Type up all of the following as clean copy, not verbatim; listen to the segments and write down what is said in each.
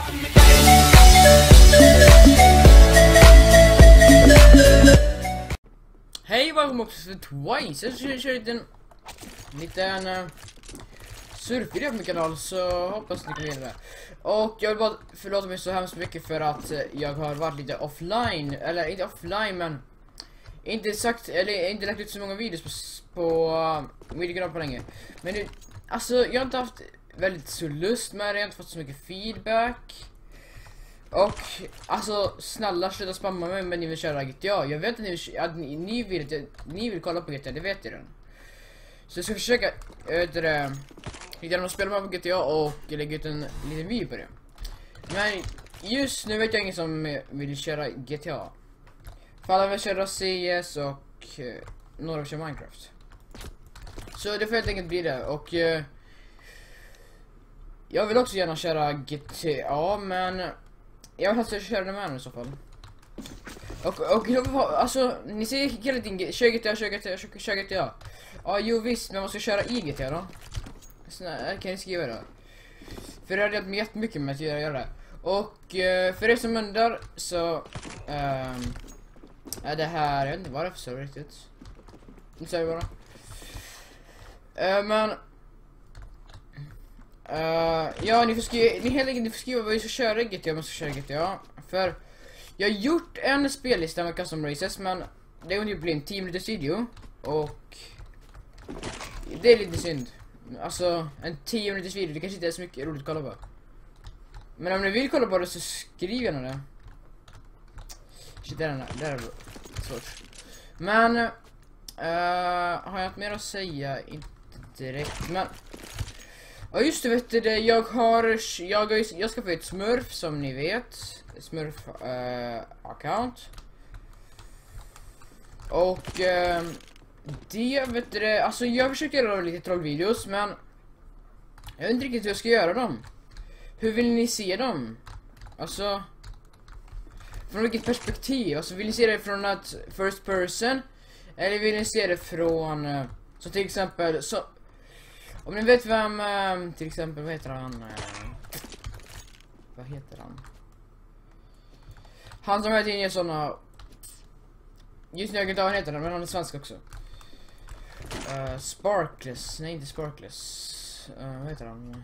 Hej, välkommen också till Twice. Jag kör en liten surfvideo på min kanal, så hoppas ni kan gilla det. Och jag vill bara förlåta mig så hemskt mycket för att jag har varit lite offline, eller inte offline men inte lagt ut så många videos på min kanal på länge. Men det, alltså jag har inte haft väldigt så lust med det, jag har inte fått så mycket feedback. Och alltså snälla sluta spamma mig men ni vill köra GTA. Jag vet att ni vill kolla på GTA, det vet jag redan. Så jag ska försöka hitta någon spelare på GTA och lägga ut en liten video på det. Men just nu vet jag ingen som vill köra GTA. För alla vill köra CS och några vill köra Minecraft. Så det får helt enkelt bli det. Och jag vill också gärna köra GTA, men jag vill helst köra det med i så fall. Och alltså, ni säger hela tiden kör GTA. Ja, jo visst, men man ska köra i GTA då. Snälla, kan ni skriva det? För det har hjälpt mig jättemycket med att göra det. Och för er som undrar så är det här, jag vet inte vad det är för så riktigt. Nu säger vi bara. Ja, ni får skriva vad vi ska köra i GTA, man ska köra i GTA. För jag har gjort en spellista med custom races, men det kommer ju bli en 10 minuters video. Och det är lite synd. Alltså, en 10 minuters video, det kanske inte är så mycket roligt att kolla på. Men om ni vill kolla på det så skriv gärna det. Shit, det är svårt. Men har jag något mer att säga? Inte direkt, men ja just det, vet du det, jag ska få ett Smurf som ni vet. Smurf account. Och det vet du det, alltså jag försöker göra lite trollvideos, men jag vet inte riktigt hur jag ska göra dem. Hur vill ni se dem? Alltså från vilket perspektiv? Alltså vill ni se det från ett first person? Eller vill ni se det från så till exempel så, om ni vet vem till exempel, vad heter han? Han som heter in såna. Just nu jag kan inte vad han heter, men han är svensk också. Sparkless, nej inte Sparkless. Vad heter han?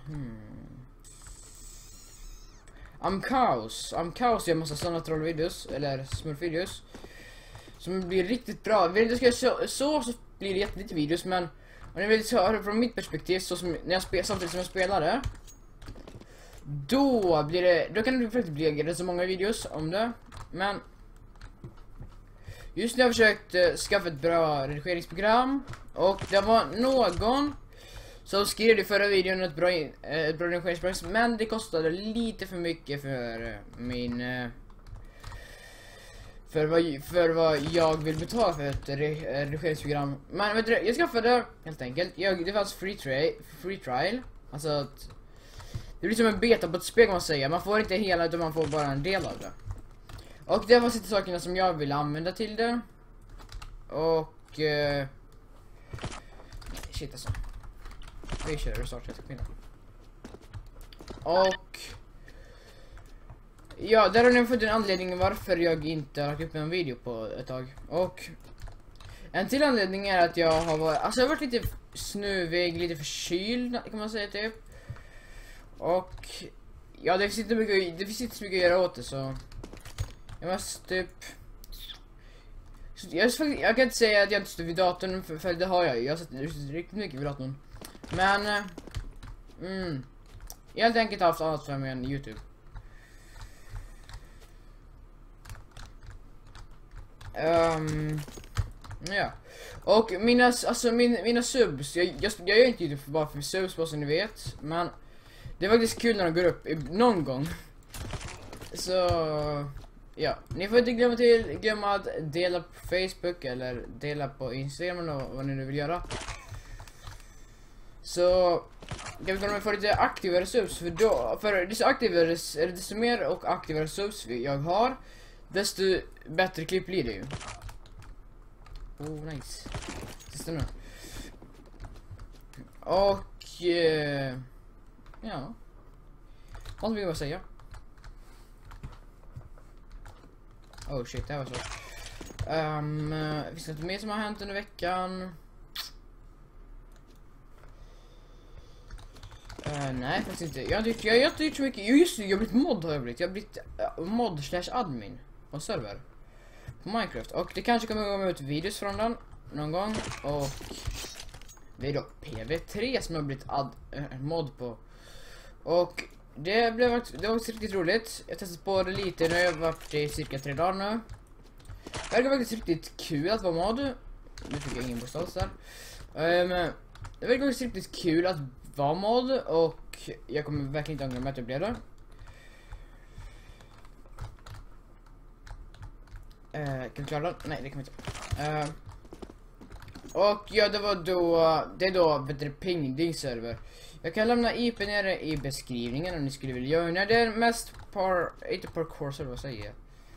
Amkaos gör massa sådana trollvideos, eller smurfvideos som blir riktigt bra. Vill inte ska så blir det jättelite videos, men om ni vill höra från mitt perspektiv, så som när jag spelar samtidigt som jag spelar det, då kan det faktiskt bli rätt så många videos om det. Men just nu har jag försökt skaffa ett bra redigeringsprogram, och det var någon som skrev i förra videon ett bra redigeringsprogram, men det kostade lite för mycket för min för vad jag vill betala för ett redigeringsprogram. Men vet du, jag skaffade helt enkelt. Det fanns free trial. Alltså att det blir som en beta på ett spel kan man säga. Man får inte hela, utan man får bara en del av det. Och det var lite sakerna som jag vill använda till det. Och shit alltså. Vi kör restart, jag ska finna. Och ja, där har ni fått en anledning varför jag inte har lagt upp en video på ett tag. Och en till anledning är att jag har varit lite snuvig, lite förkyld kan man säga typ. Och ja, det finns inte så mycket att göra åt det, så jag måste typ jag kan inte säga att jag inte står vid datorn, för det har jag. Jag har sett riktigt mycket vid datorn. Men jag har helt enkelt haft annat för mig än YouTube. Ja. Och mina subs, jag gör inte YouTube bara för subs, bara som ni vet. Men det är faktiskt kul när de går upp någon gång. Så ja, ni får inte glömma att dela på Facebook eller dela på Instagram eller vad ni nu vill göra. Så jag vet inte om jag får lite aktivare subs, för desto mer och aktivare subs jag har, desto bättre klipp blir det ju. Oh nice. Testa nu. Och ja, vad vill jag säga? Oh shit, det här var så. Finns det något mer som har hänt under veckan? Nej, faktiskt inte. Jag har inte gjort så mycket. Just det, jag har blivit mod har jag blivit. Jag har blivit mod/admin på server på Minecraft. Och det kanske kommer komma ut videos från den någon gång. Och det är då PV3 som jag har blivit mod på. Och det var riktigt roligt. Jag testade på det lite nu. Jag har varit i cirka 3 dagar nu. Det verkar faktiskt riktigt kul att vara mod. Nu fick jag ingen bostad där. Det verkar faktiskt riktigt kul att vara mod. Och jag kommer verkligen inte ångra mig att jag blev det. Kan vi klara den? Nej, det kan vi inte. Och ja, det är då bättre pingding server. Jag kan lämna IP nere i beskrivningen om ni skulle vilja göra det. Det är mest inte parkour server, vad säger jag?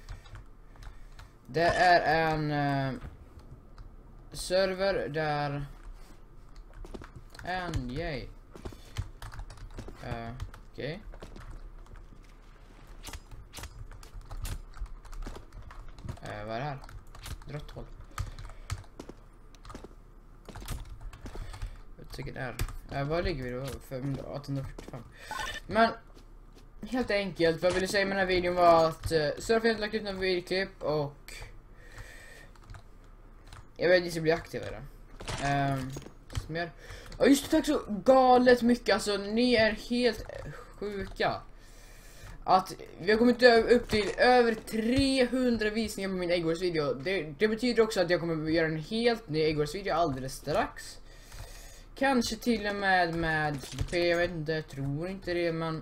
Det är en server där yay. Okej. Vad är det här? Drotthåll. Jag tycker det är. Vad ligger vi då? För 1845. Men helt enkelt, vad jag ville säga med den här videon var att Surfen har lagt ut en videoklipp och jag vet inte, det ska bli aktivare. Mer. Ja just det, tack så galet mycket, alltså ni är helt sjuka. Att vi har kommit upp till över 300 visningar på min Eggwars video. Det betyder också att jag kommer göra en helt ny Eggwars video alldeles strax. Kanske till och med DP, jag vet inte, jag tror inte det, men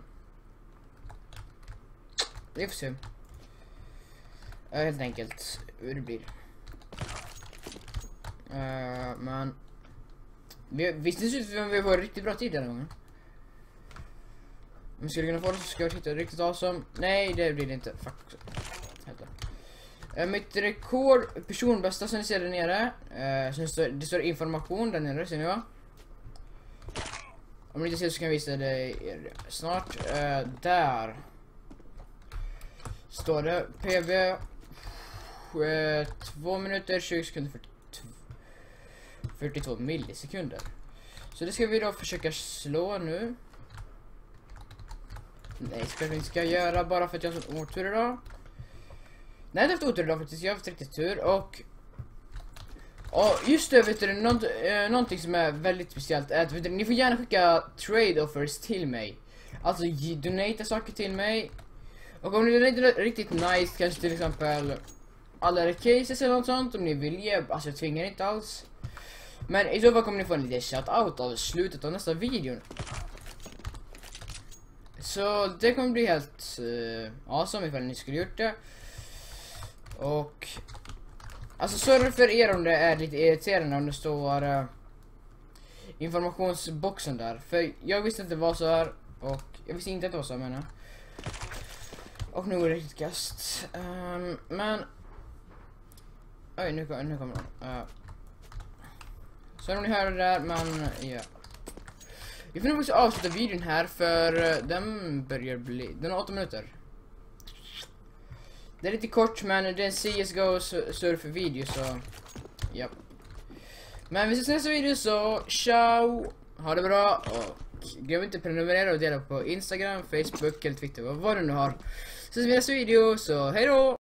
vi får se. Helt enkelt hur det blir. Men visst det ser ut som vi var riktigt bra tid den här gången. Om vi skulle kunna få det så ska jag hitta riktigt awesome. Nej, det blir det inte. Fuck. Mitt rekord personbästa som ni ser där nere. Det står information där nere, ser ni va? Om ni inte ser så kan jag visa det snart. Där står det PB 2 minuter 20 sekunder 42 millisekunder. Så det ska vi då försöka slå nu. Nej, ska jag göra bara för att jag har sån otur idag. Nej, jag har haft otur idag faktiskt. Jag har haft riktigt tur och just det, vet du, någonting som är väldigt speciellt är att vet du, ni får gärna skicka trade offers till mig. Alltså donata saker till mig. Och om ni donatar riktigt nice, kanske till exempel alla cases eller något sånt, om ni vill ge, alltså jag tvingar inte alls. Men i så fall kommer ni få en liten shoutout av slutet av nästa video. Så det kommer bli helt awesome ifall ni skulle gjort det. Och alltså sorry för er om det är lite irriterande om det står informationsboxen där. För jag visste inte vad så här. Och jag visste inte att det var så här, menar. Och nu är det riktigt kast. Men oj, nu kommer de. Så om ni hör det där, men ja. Vi får nog också avsluta videon här för den börjar bli... Den har 8 minuter. Det är lite kort men det är en CSGO surf video så... Ja. Men vi ses nästa video så ciao! Ha det bra och glöm inte prenumerera och dela på Instagram, Facebook eller Twitter. Vad du nu har. Så ses vi nästa video så hej då!